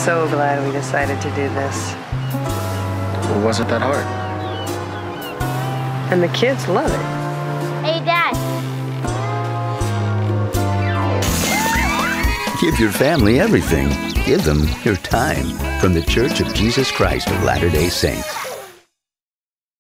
so glad we decided to do this. Well, wasn't that hard? And the kids love it. Hey, Dad. Give your family everything. Give them your time. From the Church of Jesus Christ of Latter-day Saints.